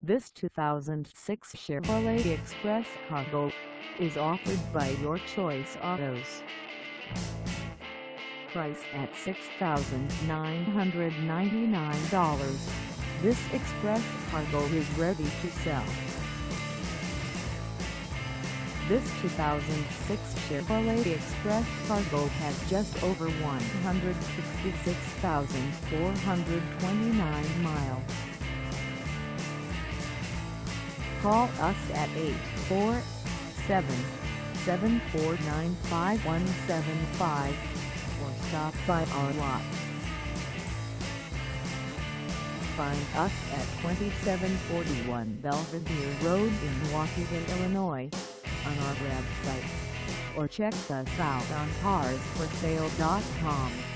This 2006 Chevrolet Express Cargo is offered by Your Choice Autos. Price at $6,999. This Express Cargo is ready to sell. This 2006 Chevrolet Express Cargo has just over 166,429 miles. Call us at 847-749-5175 or stop by our lot. Find us at 2741 Belvedere Road in Waukegan, Illinois, on our website, or check us out on carsforsale.com.